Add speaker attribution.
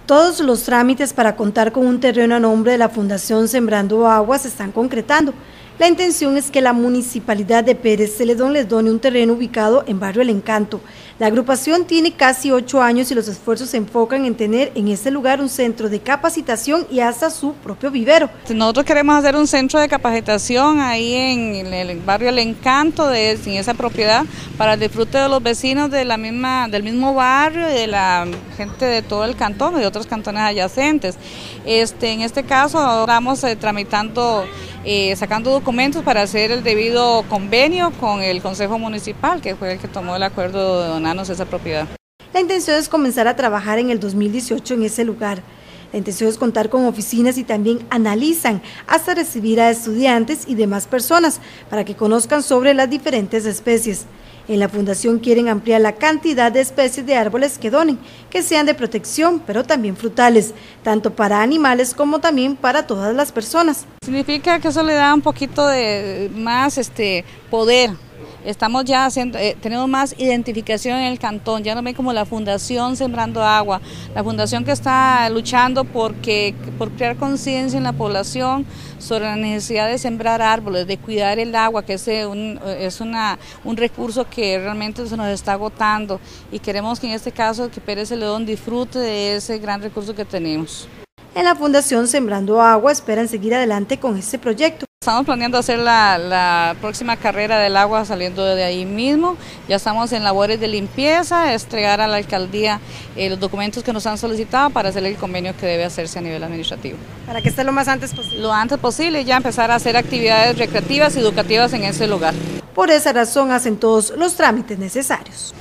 Speaker 1: Todos los trámites para contar con un terreno a nombre de la Fundación Sembrando Agua se están concretando. La intención es que la Municipalidad de Pérez Celedón les done un terreno ubicado en Barrio El Encanto. La agrupación tiene casi 8 años y los esfuerzos se enfocan en tener en este lugar un centro de capacitación y hasta su propio vivero.
Speaker 2: Nosotros queremos hacer un centro de capacitación ahí en el Barrio El Encanto, en esa propiedad, para el disfrute de los vecinos del mismo barrio y de la gente de todo el cantón y de otros cantones adyacentes. En este caso estamos tramitando, sacando documentos para hacer el debido convenio con el Consejo Municipal, que fue el que tomó el acuerdo de donarnos esa propiedad.
Speaker 1: La intención es comenzar a trabajar en el 2018 en ese lugar. La intención es contar con oficinas y también analizan hasta recibir a estudiantes y demás personas para que conozcan sobre las diferentes especies. En la fundación quieren ampliar la cantidad de especies de árboles que donen, que sean de protección, pero también frutales, tanto para animales como también para todas las personas.
Speaker 2: Significa que eso le da un poquito de más poder. Estamos ya haciendo, tenemos más identificación en el cantón, ya nos ven como la Fundación Sembrando Agua, la fundación que está luchando por crear conciencia en la población sobre la necesidad de sembrar árboles, de cuidar el agua, que es un recurso que realmente se nos está agotando, y queremos que en este caso que Pérez Celedón disfrute de ese gran recurso que tenemos.
Speaker 1: En la Fundación Sembrando Agua esperan seguir adelante con este proyecto.
Speaker 2: Estamos planeando hacer la próxima carrera del agua saliendo de ahí mismo. Ya estamos en labores de limpieza, entregar a la alcaldía los documentos que nos han solicitado para hacer el convenio que debe hacerse a nivel administrativo.
Speaker 1: Para que esté lo más antes posible.
Speaker 2: Lo antes posible, ya empezar a hacer actividades recreativas y educativas en ese lugar.
Speaker 1: Por esa razón hacen todos los trámites necesarios.